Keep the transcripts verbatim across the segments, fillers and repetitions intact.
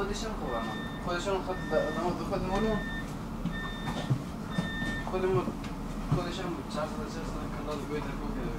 خودشون خوبن خودشون خود آدم به خود مولون خودمون خودشون چهار سال چهار سال کلاس باید نکن که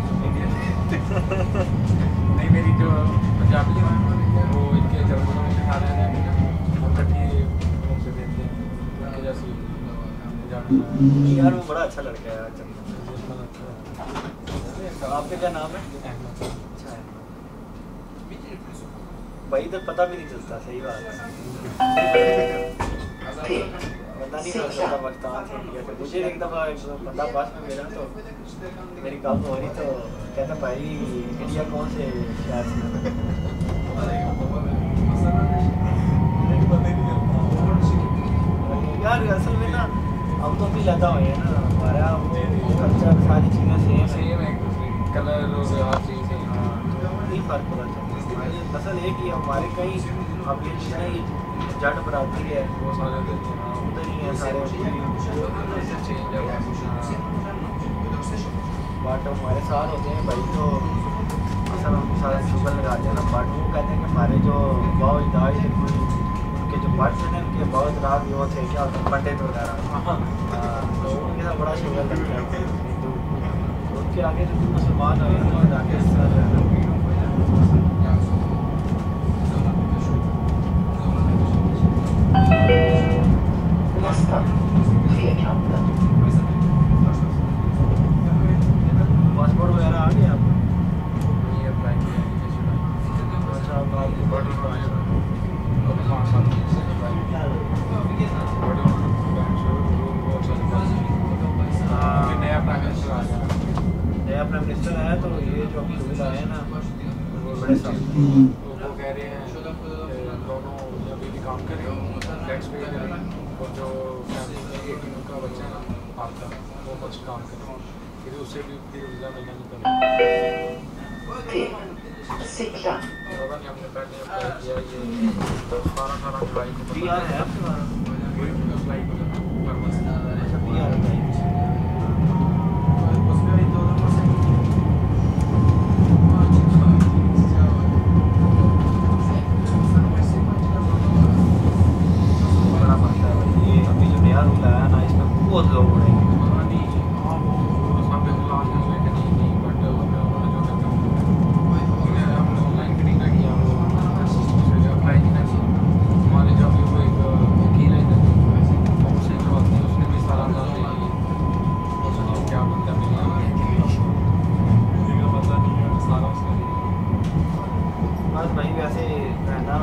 नहीं मेरी जो पंजाबी है वो इनके जर्मनों में सारे इकट्ठी उनसे देते हैं उनके जैसी यार वो बड़ा अच्छा लड़का है यार चंदन। आपका क्या नाम है? अच्छा है भाई, तो पता भी नहीं चलता। सही बात है, पता नहीं चलता पाकिस्तान से इंडिया से। मुझे एक दफ़ा बंदा पास में मिला तो मेरी गप हो रही तो कहता भाई इंडिया कौन से शहर से यार। असल में ना हम तो भी लगा हुए हैं ना, हमारा कल्चर सारी चीज़ें सेम सेम है, कलर और हर चीज़ है। हाँ, तो नहीं फ़र्क पता चलता। असल एक ही हमारे कई अब ये चीज़ें जट बरादरी है वो सारे उधर ही हैं सारे चेंज है बट हमारे साथ होते हैं भाई। तो असल हम सारा शुगर लगाते हैं ना, बट वो कहते हैं कि हमारे जो बहुत दाज उनके जो बट हैं उनके बहुत रात वो थे क्या होते हैं पंडित वगैरह, तो उनके साथ बड़ा शुगर लगता है। उनके आगे जो मुसलमान हुए हैं आगे पासपोर्ट वगैरह आ गया आपको? ये अप्लाई किया है। अच्छा, आप आपकी बॉडी पाँच साल नया प्राइम मिनिस्टर आ गया नया प्राइम मिनिस्टर आया तो ये जो अभी सुविधा है ना वो बड़े सब वो कह रहे हैं दोनों अभी भी काम करें टैक्स पे करें और जो एटीन का बच्चा है आपका वो कुछ काम करें फिर उससे भी फिर वीज़ा मिलना नहीं पड़ेगा। पता नहीं हमने पहले अप्लाई किया ये बारह अठारह जुलाई को पी आर है आपके पास? अप्लाई किया अच्छा पी आर है। बहुत लोग उड़ेंगे ऑनलाइन खरीदा किया अप्लाई किया हमारे जो अभी वो एक वकील है उससे जो आती है उसने भी सारा उसने क्या बनता मिला पता नहीं है सारा उसका बस भाई वैसे कहना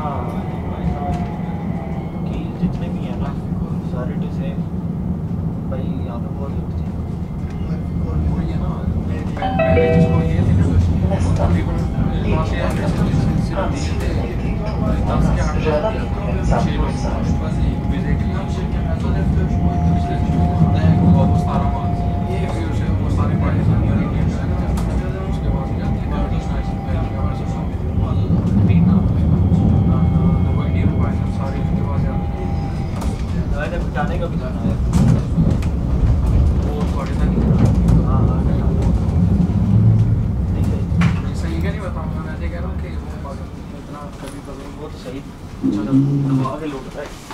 कि जितने भी हैं ना सारे डिसे भाई यहाँ पे बहुत लोग थे। ये ना पहले जिसको ये थे ना तकरीबन दस के आठ छः लोग वीज़े के लिए वो सारा माल फिर उसे वो सारे पाकिस्तानी और इंडियन उसके बाद तीन नाम वो इंडियन पाकिस्तान सारे उसके बाद जाते जब जाने का भी जाना है हाँ हाँ सही क्या नहीं बताऊँ मैं ऐसे कह रहा हूँ कि वो इतना कभी कभी बहुत सही दबा के लूट रहा है।